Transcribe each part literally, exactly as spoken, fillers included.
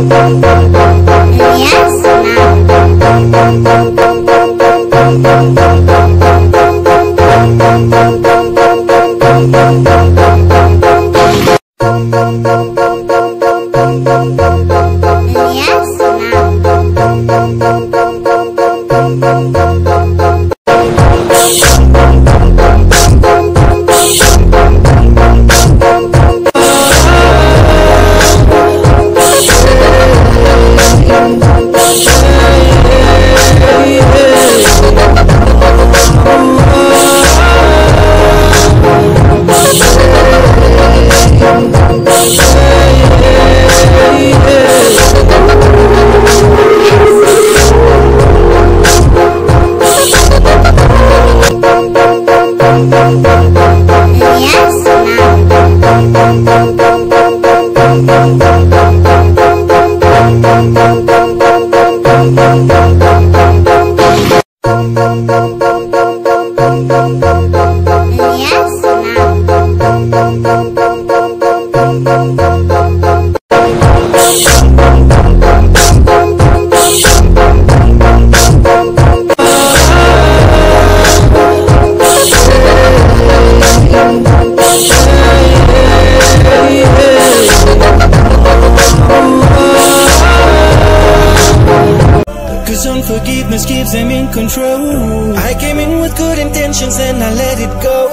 Unforgiveness keeps them in control. I came in with good intentions and I let it go.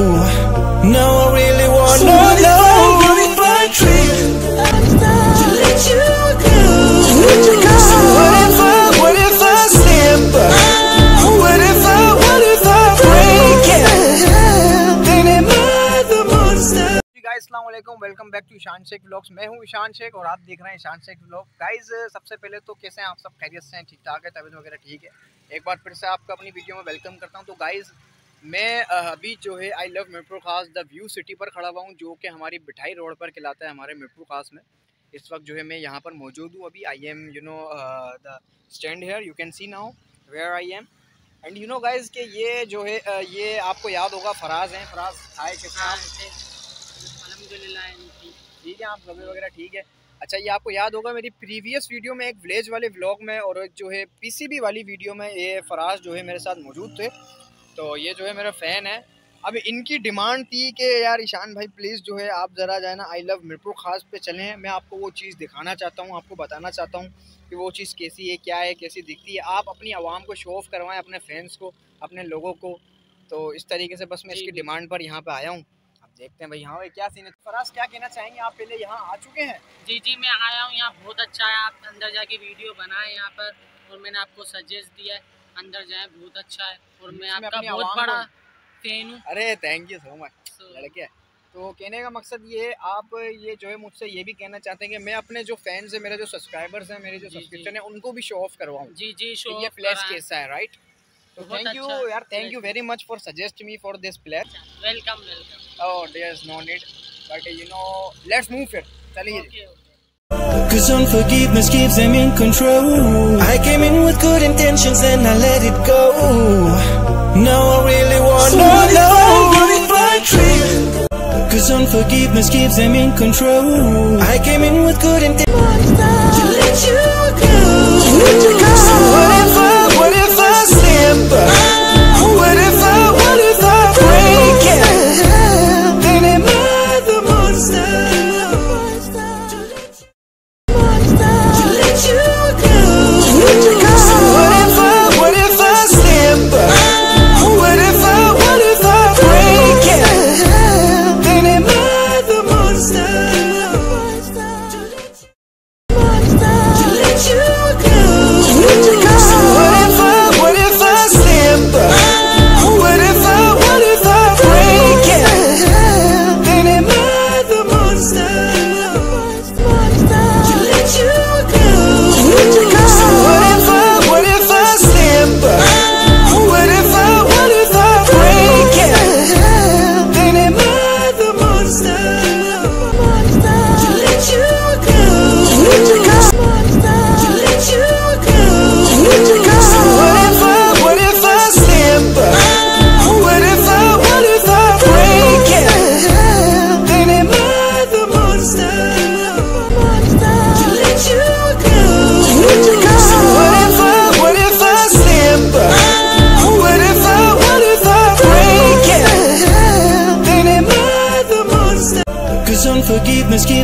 Now I really want to know. What if I trick to let you go? So what if I, what if I slip? What if I, what if I break it? Then am I the monster? Guys अस्सलाम वालेकुम, welcome back to Ishan Shaikh vlogs. मैं हूं ईशान शेख और आप देख रहे हैं Ishan Sheikh vlog. Guys सबसे पहले तो कैसे हैं आप सब? खैरियत से हैं? ठीक ठाक है? तबीयत वगैरह ठीक है? एक बार फिर से आपको अपनी वीडियो में वेलकम करता हूं। तो गाइस मैं अभी जो है आई लव मिरपुर खास द व्यू सिटी पर खड़ा हुआ हूं, जो कि हमारी बिठाई रोड पर कहलाता है हमारे मिरपुर खास में। इस वक्त जो है मैं यहाँ पर मौजूद हूँ। अभी I am you know the stand here, you can see now where I am. And you know guys कि ये जो है uh, ये आपको याद होगा फराज हैं। फराज हाय, कैसे? ठीक है, आप सभी वगैरह ठीक है? अच्छा, ये आपको याद होगा मेरी प्रीवियस वीडियो में एक विलेज वाले व्लॉग में और एक जो है पीसीबी वाली वीडियो में ये फराज जो है मेरे साथ मौजूद थे। तो ये जो है मेरा फ़ैन है। अब इनकी डिमांड थी कि यार ईशान भाई प्लीज़ जो है आप ज़रा जाए ना आई लव मिरपुर खास पे चलें। मैं आपको वो चीज़ दिखाना चाहता हूँ, आपको बताना चाहता हूँ कि वो चीज़ कैसी है, क्या है, कैसी दिखती है। आप अपनी आवाम को शो ऑफ करवाएँ, अपने फैंस को, अपने लोगों को। तो इस तरीके से बस मैं इसकी डिमांड पर यहाँ पर आया हूँ। देखते हैं भाई यहाँ क्या सीन है। फराज क्या कहना चाहेंगे? आप पहले यहाँ आ चुके हैं? जी जी मैं आया हूँ, यहाँ बहुत अच्छा है। आप अंदर जाके वीडियो बनाए यहाँ पर और मैंने आपको सजेस्ट दिया है अंदर जाएं, बहुत अच्छा है और मैं आपका बहुत बड़ा फैन हूँ। अरे थैंक यू सो मच लड़के। तो कहने का मकसद ये, आप ये जो है मुझसे ये भी कहना चाहते हैं कि मैं अपने जो फैंस हैं, मेरे जो सब्सक्राइबर्स हैं, मेरे जो सब्सक्रिप्शन है, उनको भी शो ऑफ करवाऊँ। जी जी शो ये प्लेस कैसा है, राइट? So thank you यार, thank you very much for suggest me for this place. Welcome, welcome. Oh, there's no need, but you know, let's move it. चलिए। Okay, okay. Cause unforgiveness keeps them in control. I came in with good intentions and I let it go. Now I really want to know. What if I trick? Cause unforgiveness keeps them in control. I came in with good intentions to let you go. So what if I, what if I slip? What if I, what if I break it? Then am I the monster? To let you go. So what if I, what if I slip? What if I, what if I break it? Then am I the monster? To let you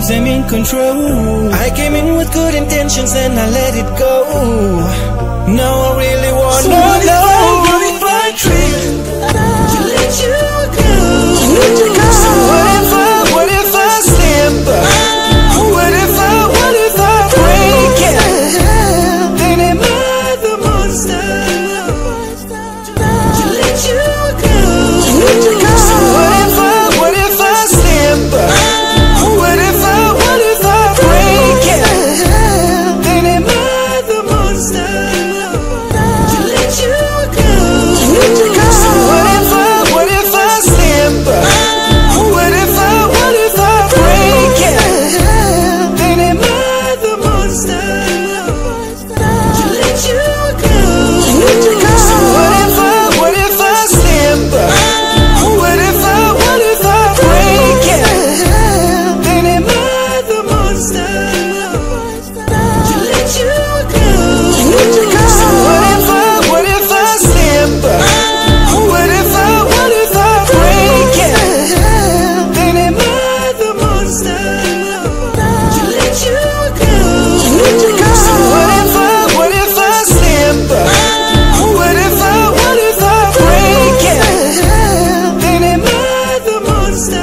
them in control. I came in with good intentions and I let it go. Now I really want to know. What if I tripped to let you go? So what if I, what if I slip? What if I, what if I break it? Then am I the monster to let you go? So what if I, what if I slip? What if I, what if I break it? Then am I the monster to let you go? So what if I, what if I slip? What if I, what if I break it? Then am I the monster to let you go? So what if I, what if I slip? What if I, what if I break it? Then am I the monster to let you go? So what if I, what if I slip? What if I, what if I break it? Then am I the monster to let you go? So what if I, what if I slip? What if I, what if I break it? Then am I the monster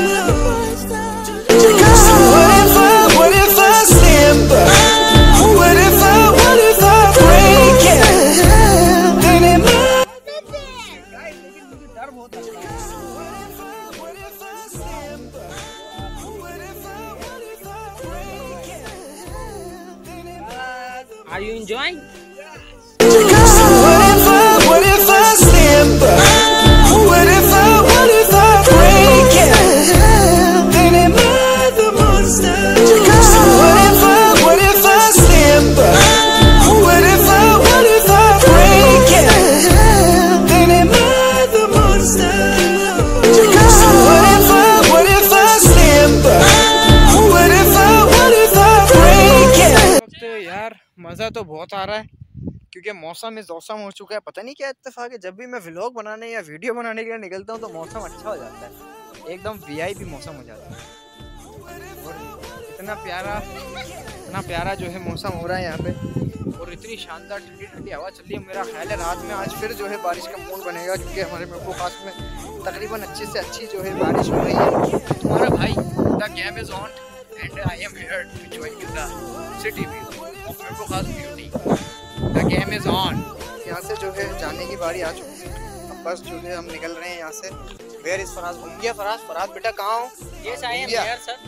to let you go? So what if I, what if I slip? What if I, what if I break it? Then am I guys लेकिन मुझे डर बहुत लग रहा है। What if I slip? What if I, what if I break it? Then am I the Are you enjoying? So what if I, what if I slip? What if I, what if I break it? Then am I the monster? So what if I, what if I slip? What if I, what if I break it? Then am I the monster? So what if I, what if I slip? What if I, what if I break it? वक्त यार मज़ा तो बहुत आ रहा है क्योंकि मौसम इस मौसम हो चुका है। पता नहीं क्या इत्तेफाक है, जब भी मैं व्लॉग बनाने या वीडियो बनाने के लिए निकलता हूँ तो मौसम अच्छा हो जाता है, एकदम वीआईपी मौसम हो जाता है। और इतना प्यारा इतना प्यारा जो है मौसम हो रहा है यहाँ पे, और इतनी शानदार ठंडी ठंडी हवा चल रही है। मेरा ख्याल है रात में आज फिर जो है बारिश का मूड बनेगा क्योंकि हमारे मेरे खास में तकरीबन अच्छी से अच्छी जो है बारिश हो रही है। तुम्हारा भाई the game is on and I am here to join you the city view of मेरे खास beauty. The game is on. यहाँ से जो है जाने की बारी आ चुकी है। अब बस जो है हम निकल रहे हैं यहाँ से। Where is Faraz? घूम गया फराज? फराज बेटा कहाँ हो? Yes, I am here, sir.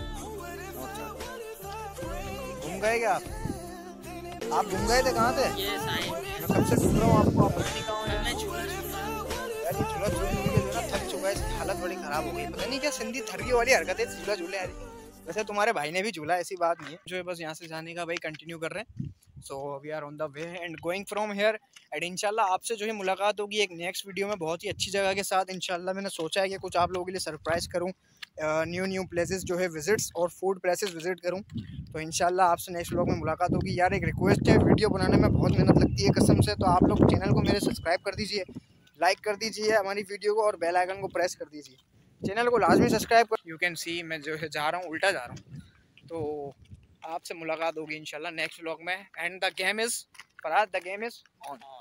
घूम गए क्या आप? आप घूम गए थे? कहाँ थे? Yes, I am here. मैं कब से ढूंढ रहा हूँ आपको, आप पता नहीं कहाँ हो यार। मैं झूला झूल रहा हूँ। यार ये झूला झूल झूल के जो ना थक चुका है, इसकी हालत बड़ी खराब हो गई। पता नहीं क्या सिंधी थरगी वाली हरकत है झूला झूले यार। वैसे तुम्हारे भाई ने भी झूला, ऐसी बात नहीं है। जो है बस यहाँ से जाने का भाई कंटिन्यू कर रहे हैं। So we are on the way and going from here and इंशाल्लाह आपसे जो है मुलाकात होगी एक नेक्स्ट वीडियो में बहुत ही अच्छी जगह के साथ। इंशाल्लाह मैंने सोचा है कि कुछ आप लोगों के लिए सरप्राइज़ करूँ, न्यू न्यू प्लेसेस जो है विजिट्स और फूड प्लेसेस विजिट करूँ। तो इंशाल्लाह आपसे नेक्स्ट व्लॉग में मुलाकात होगी। यार एक रिक्वेस्ट है, वीडियो बनाने में बहुत मेहनत लगती है कसम से, तो आप लोग चैनल को मेरे सब्सक्राइब कर दीजिए, लाइक कर दीजिए हमारी वीडियो को और बेल आइकन को प्रेस कर दीजिए। चैनल को लाजमी सब्सक्राइब कर। यू कैन सी मैं जो है जा रहा हूँ, उल्टा जा रहा हूँ। तो आपसे मुलाकात होगी इंशाल्लाह नेक्स्ट व्लॉग में। And the game is Faraz, the game is on.